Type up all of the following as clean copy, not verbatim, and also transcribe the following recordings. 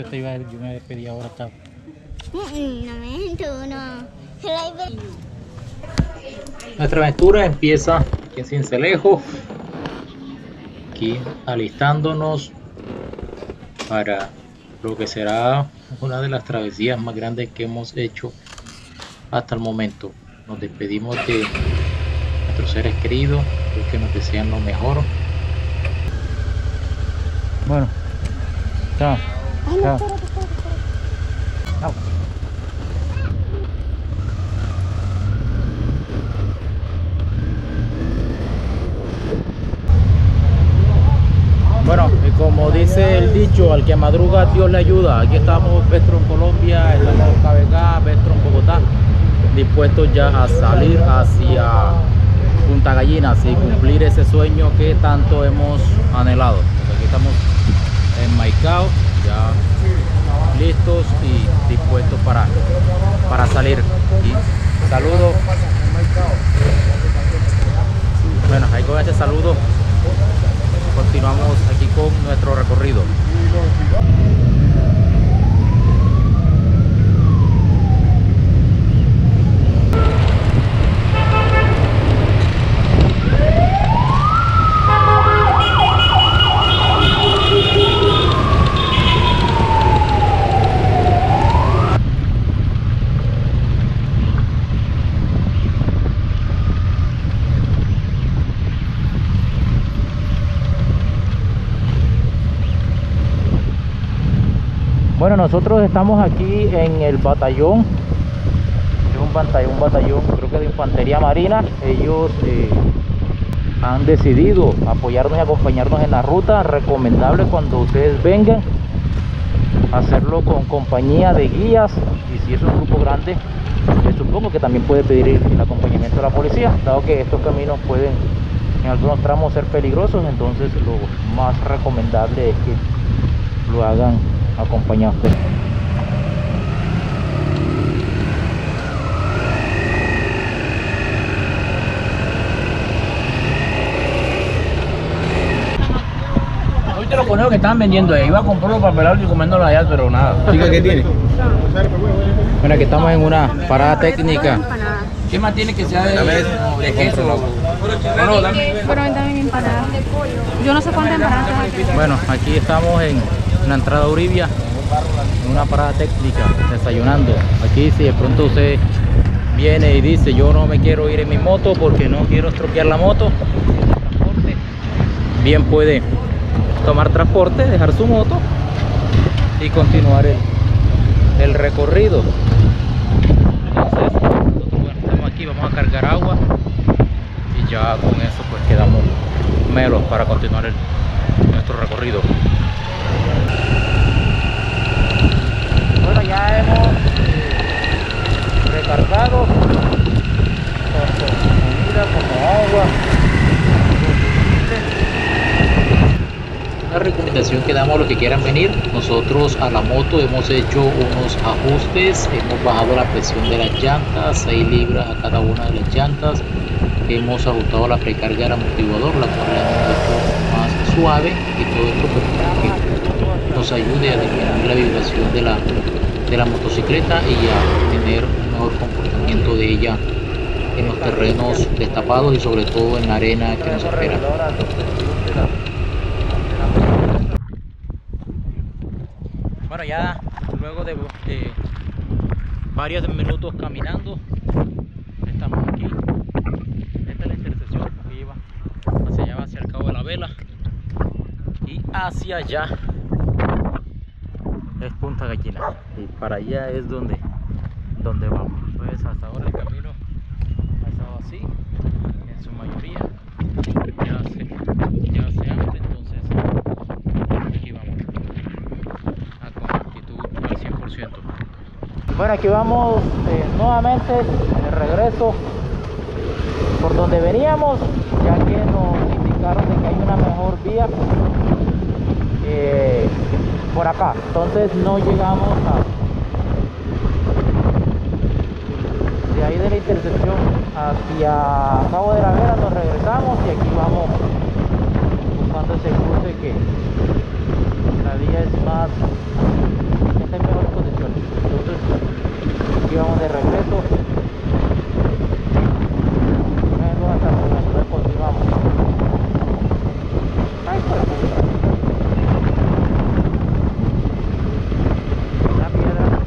yo me despedí ahora, chao. Nuestra aventura empieza aquí en Sincelejo, aquí alistándonos para lo que será una de las travesías más grandes que hemos hecho hasta el momento. Nos despedimos de nuestros seres queridos, los que nos desean lo mejor. Bueno, chao. Chao. Chao. Bueno, y como dice el dicho, al que madruga Dios le ayuda. Aquí estamos, Petro en Colombia, estamos en KBK, Petro en Bogotá, dispuestos ya a salir hacia Punta Gallinas y cumplir ese sueño que tanto hemos anhelado. Aquí estamos en Maicao, ya listos y dispuestos para salir. Y saludo. Bueno, ahí con ese saludo continuamos aquí con nuestro recorrido. Bueno, nosotros estamos aquí en el batallón, es un batallón creo que de infantería marina. Ellos han decidido apoyarnos y acompañarnos en la ruta. Recomendable cuando ustedes vengan hacerlo con compañía de guías, y si es un grupo grande, supongo que también puede pedir el acompañamiento de la policía, dado que estos caminos pueden en algunos tramos ser peligrosos. Entonces lo más recomendable es que lo hagan acompañados. Ahorita los conejos que estaban vendiendo ahí, iba a comprarlo para pelarlo y comiéndolo allá, pero nada. Chica, ¿qué tiene? Bueno, aquí estamos en una parada técnica. ¿Qué más tiene que sea de queso? No, dame. Pero también empanadas de pollo. Yo no sé cuántas empanadas. Bueno, aquí estamos en la entrada a Uribia, en una parada técnica, desayunando. Aquí si de pronto usted viene y dice yo no me quiero ir en mi moto porque no quiero estropear la moto, bien puede tomar transporte, dejar su moto y continuar el recorrido. Entonces nosotros, bueno, estamos aquí, vamos a cargar agua y ya con eso pues quedamos melos para continuar nuestro recorrido. Bueno, ya hemos recargado tanto comida como agua. Una recomendación que damos a los que quieran venir: nosotros a la moto hemos hecho unos ajustes, hemos bajado la presión de las llantas, 6 libras a cada una de las llantas, hemos ajustado la precarga del amortiguador, la cual la hemos hecho más suave, y todo esto para que nos ayude a disminuir la vibración de la motocicleta y a tener un mejor comportamiento de ella en los terrenos destapados y sobre todo en la arena que nos espera. Bueno, ya luego de varios minutos caminando, estamos aquí. Esta es la intersección que lleva hacia allá, hacia el Cabo de la Vela, y hacia allá es Punta Gallinas, y para allá es donde vamos. Pues hasta ahora el camino ha estado así en su mayoría, ya se abre, entonces aquí vamos con actitud al 100%. Bueno, aquí vamos nuevamente de regreso por donde veníamos, ya que nos indicaron de que hay una mejor vía por acá. Entonces no llegamos de ahí de la intersección hacia Cabo de la Vela, nos regresamos y aquí vamos buscando ese cruce la vía es más, está en mejores condiciones. Entonces aquí vamos de regreso. Entonces continuamos. Ay, por puta. Una piedra.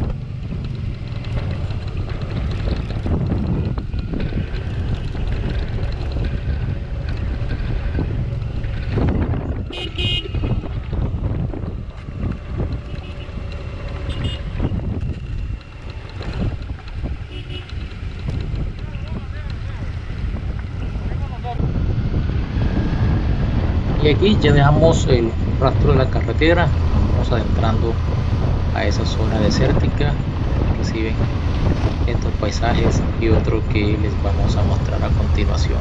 Y aquí ya dejamos el rastro de la carretera, nos vamos adentrando a esa zona desértica, reciben estos paisajes y otro que les vamos a mostrar a continuación.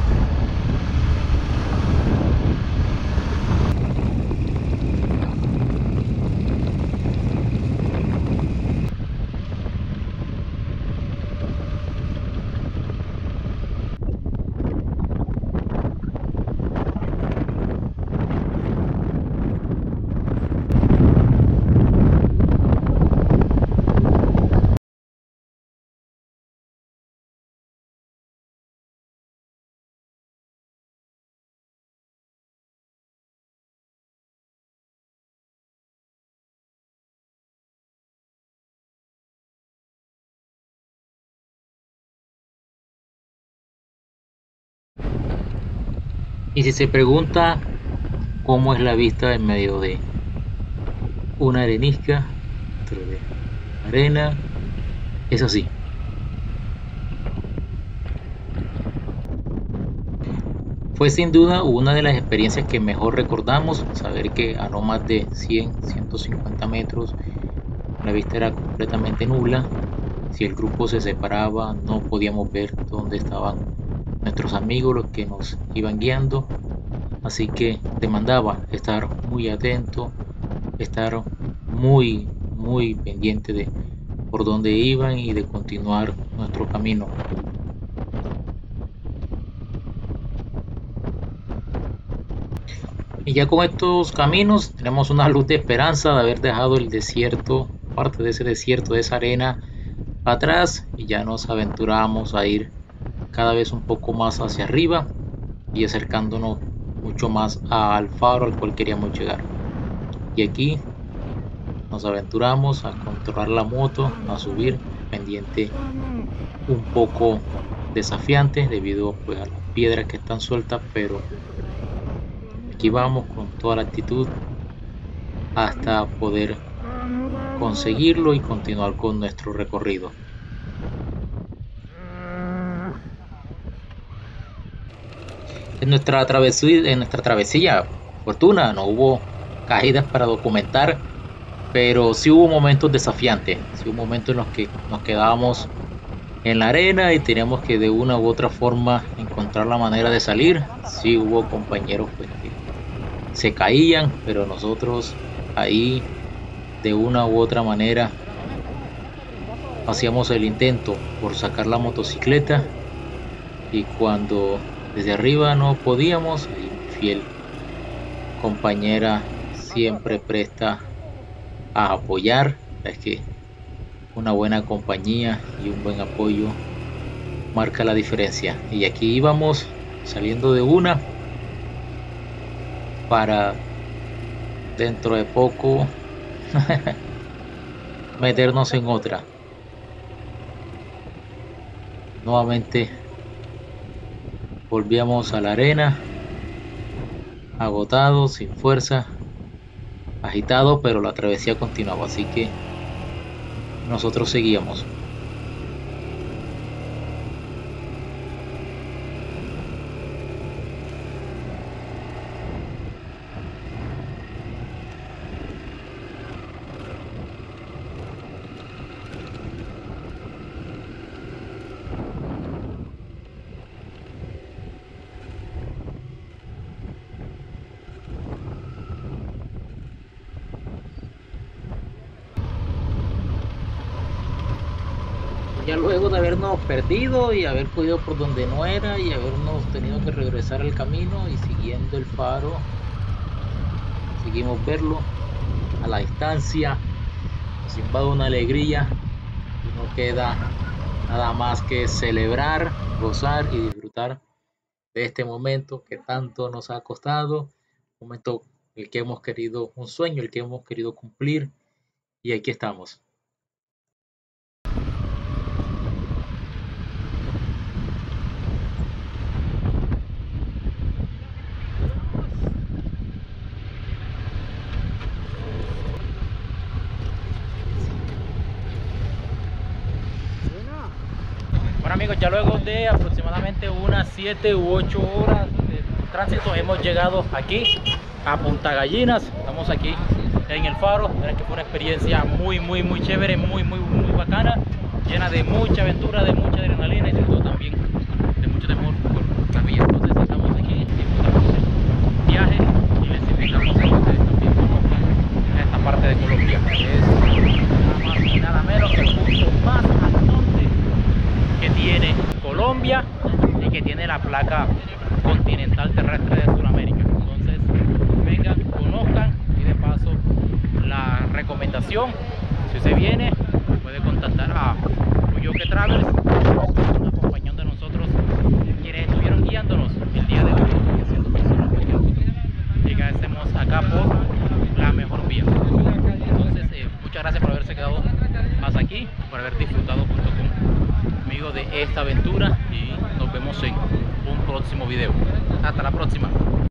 Y si se pregunta cómo es la vista en medio de una arenisca, dentro de arena, es así. Fue sin duda una de las experiencias que mejor recordamos, saber que a no más de 100-150 metros la vista era completamente nula. Si el grupo se separaba no podíamos ver dónde estaban nuestros amigos, los que nos iban guiando. Así que demandaba estar muy atento, estar muy pendiente de por dónde iban y de continuar nuestro camino. Y ya con estos caminos tenemos una luz de esperanza de haber dejado el desierto, parte de ese desierto, de esa arena atrás, y ya nos aventuramos a ir cada vez un poco más hacia arriba y acercándonos mucho más al faro al cual queríamos llegar. Y aquí nos aventuramos a controlar la moto, a subir, pendiente un poco desafiante debido pues, a las piedras que están sueltas, pero aquí vamos con toda la actitud hasta poder conseguirlo y continuar con nuestro recorrido. En nuestra travesía, fortuna, no hubo caídas para documentar, pero sí hubo momentos desafiantes, sí hubo momentos en los que nos quedábamos en la arena y teníamos que de una u otra forma encontrar la manera de salir. Sí hubo compañeros pues, que se caían, pero nosotros ahí de una u otra manera hacíamos el intento por sacar la motocicleta, y cuando desde arriba no podíamos, mi fiel compañera siempre presta a apoyar. Es que una buena compañía y un buen apoyo marca la diferencia. Y aquí íbamos saliendo de una para dentro de poco meternos en otra. Nuevamente volvíamos a la arena, agotados, sin fuerza, agitados, pero la travesía continuaba, así que nosotros seguíamos. Ya luego de habernos perdido y haber cogido por donde no era y habernos tenido que regresar al camino y siguiendo el faro, conseguimos verlo a la distancia. Nos invade una alegría y no queda nada más que celebrar, gozar y disfrutar de este momento que tanto nos ha costado, un momento el que hemos querido, un sueño el que hemos querido cumplir, y aquí estamos. Bueno amigos, ya luego de aproximadamente unas 7 u 8 horas de tránsito hemos llegado aquí a Punta Gallinas. Estamos aquí en el faro. Verán que fue una experiencia muy chévere, muy bacana, llena de mucha aventura, de mucha adrenalina y sobre todo también de mucho temor por la vía. Entonces estamos aquí, disfrutamos el viaje y les invitamos a que ustedes también conozcan esta parte de Colombia. Es nada más y nada menos que el punto más al norte que tiene Colombia y que tiene la placa continental terrestre de Sudamérica. Entonces vengan, conozcan, y de paso la recomendación: si usted viene puede contactar a Coyoque Travels, acompañando a nosotros quienes estuvieron guiándonos el día de hoy, haciendo personas que nosotros llegásemos acá por la mejor vía. Entonces muchas gracias por haberse quedado hasta aquí, por haber disfrutado junto conmigo de esta aventura, y nos vemos en un próximo video. Hasta la próxima.